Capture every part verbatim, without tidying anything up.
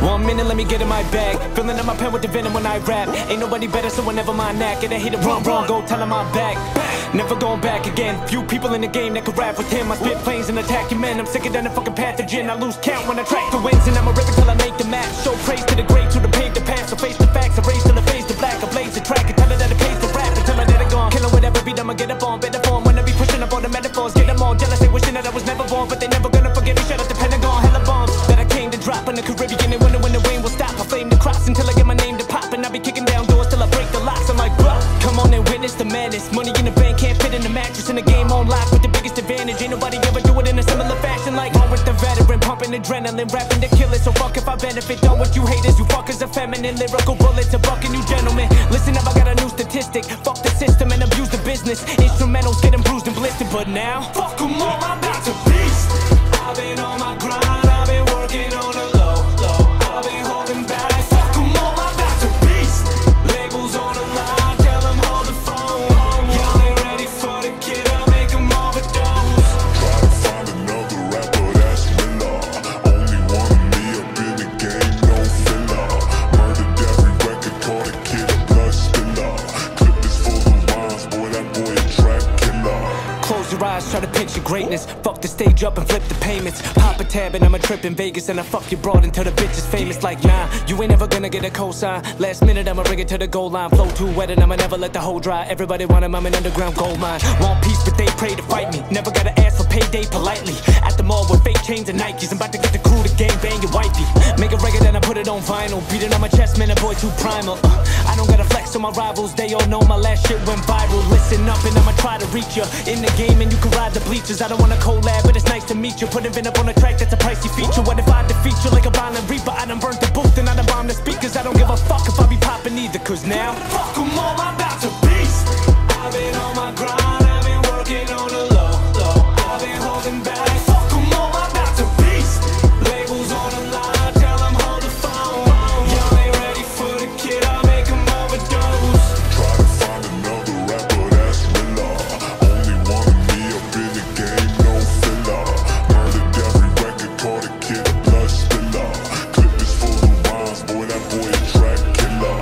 One minute, let me get in my bag. Filling up my pen with the venom when I rap. Ain't nobody better, so whenever my knack. And I hit it wrong, wrong, go tell him I'm back. Never going back again. Few people in the game that could rap with him. I spit planes and attack your men. I'm sicker than a fucking pathogen. I lose count when I track the wins, and I'ma rip it till I make the match. Show praise to the greats who the paved the past. So face the facts, erase till the face the black. I blaze the track and tell her that it pays the rap until I let it gone. Killing whatever beat I'ma get up on. Better form when I be pushing up all the metaphors. Get them all jealous, they wishing that I was never born, but they never gonna forget me. Shut up the Pentagon, hella bombs that I came to drop in the Caribbean. And wonder when the rain will stop. I flame the cross until I get my name to pop, and I be kicking down doors till I break the locks. I'm like, bruh, come on and witness the madness. Money in the bank can't fit in the mattress, in the game on lock with the biggest advantage. Ain't nobody ever do it in a similar fashion. Like on with the veteran, pumping adrenaline, rapping to kill it. So fuck if I benefit. Done what you haters, you fuckers are feminine. Lyrical bullets, a bucking you gentlemen. Listen up, I got a new statistic. Fuck the system and abuse the business. Instrumentals getting bruised and blistered, but now fuck them all, I'm about to beast. I've been on my grind, I've been working on the low, low. I've been holding back. Fuck them all, I'm about to beast. Labels on the line, tell them hold the phone. Y'all ain't ready for the kid, I'll make them overdose. Try to find another rapper that's realer. Only one of me up in the game, no filler. Murdered every record, caught a kid a blood spiller. Clip is full of rhymes, boy, that boy a track killer. Close your eyes, try to picture greatness. Fuck the stage up and flip the payments. Pop a tab and I'm a trip in Vegas, and I fuck your broad until the bitch is famous. Like nah, you ain't never gonna get a cosign. Last minute I'ma bring it to the goal line. Flow too wet and I'ma never let the hole dry. Everybody want him, I'm an underground gold mine. Want peace but they pray to fight me. Never gotta ask for payday politely. At the mall with fake chains and Nikes. I'm about to get the crew to gang bang your wifey. Make a record and I put it on vinyl. Beat it on my chest, man, a boy too primal. uh, I don't gotta flex on my rivals. They all know my last shit went viral. Listen up and I'ma try to reach you. In the game and you can ride the bleachers. I don't wanna collab but it's nice to meet you. Put a vin up on a track, that's a pricey feature. What if I defeat you like a violent reaper? I done burnt the booth and I done bombed the speakers. I don't give a fuck if I be popping either, cause now fuck them all, I'm about to beast. I've been on my grind, I've been working on the low, low. I've been holding back. Fuck them all, I'm about to beast. Labels on the line, tell them hold the phone. Y'all ain't ready for the kid, I'll make them overdose. Try to find another rapper that's realer. Only one of me up in the game, no filler. Murdered every record, caught a kid a blood spiller. Clip is full of rhymes, boy, that boy a track killer.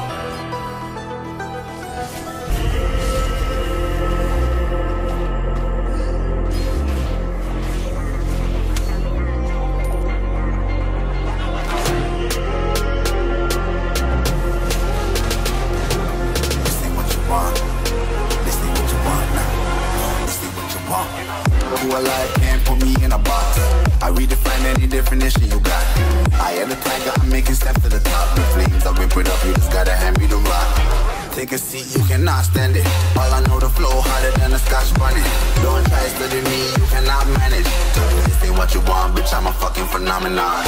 This ain't what you want. This ain't what you want now. This ain't what you want. Who alive can't put me in a box. I redefine any definition you got. I am the tiger, I'm making steps to the top. The flames, I whip it up, you just gotta hand me the rock. Take a seat, you cannot stand it. All I know, the flow harder than a scotch bonnet. Don't try study me, you cannot manage. This ain't what you want, bitch, I'm a fucking phenomenon.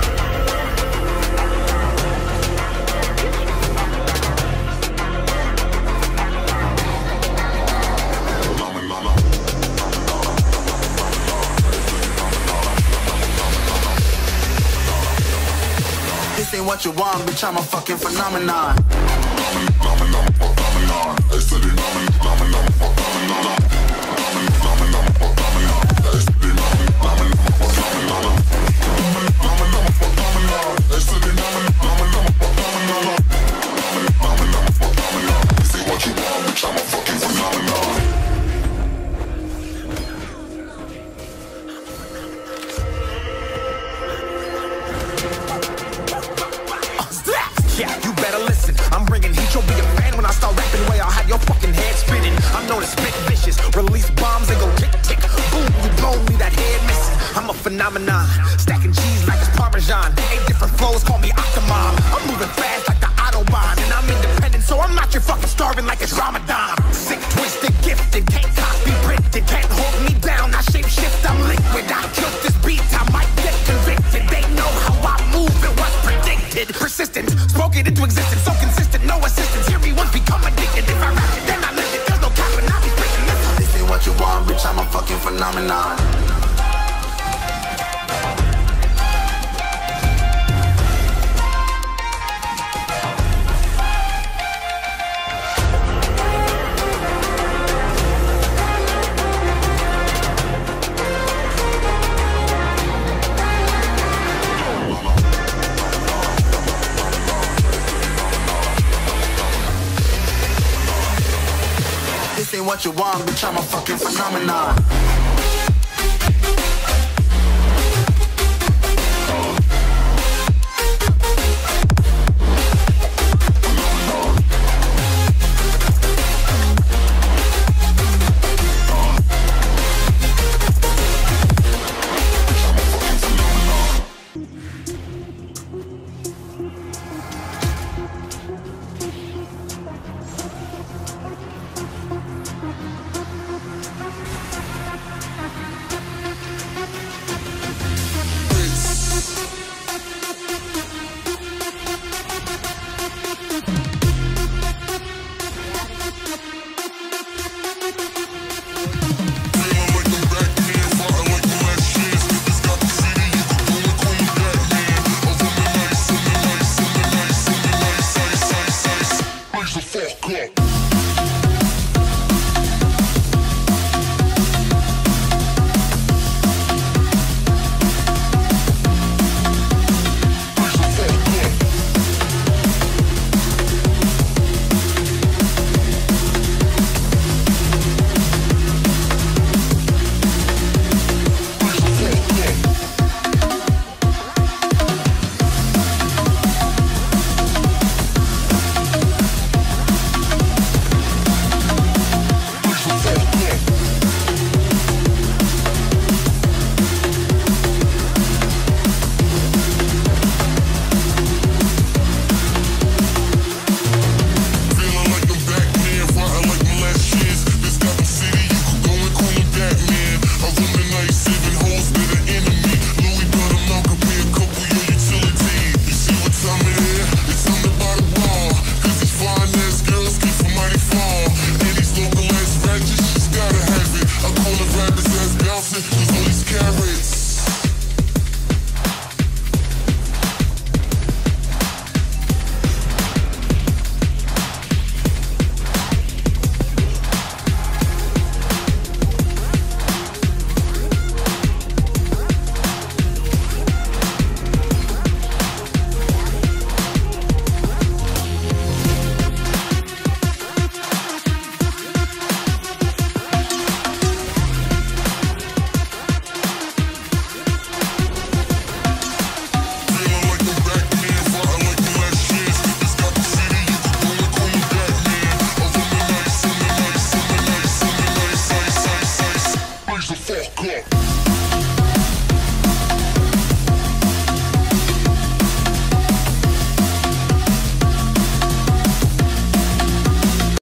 This ain't what you want, bitch, I'm a fucking phenomenon. Yeah, you better listen. I'm bringing heat, you'll be a fan when I start rapping. Way I'll have your fucking head spinning. I'm known to spit vicious, release bombs and go tick tick. Boom, you blow me that head missing. I'm a phenomenon, stacking cheese like it's Parmesan. Eight different flows, call me Octomom. I'm moving fast like the Autobahn, and I'm independent, so I'm not your fucking starving like it's Ramadan. Sick, twisted, gifted, can't copy, printed, can't hold me down. I shape shift, I'm liquid. I killed this beat, I might get convicted. They know how I move, it was predicted. Persistent, spoke it into existence, so consistent, no assistance. Hear me once, become addicted. If I rap it, then I live it. There's no cap, and I'll be speaking this. This ain't what you want, bitch, I'm a fucking phenomenon. what you want, bitch, I'm a fucking phenomenon.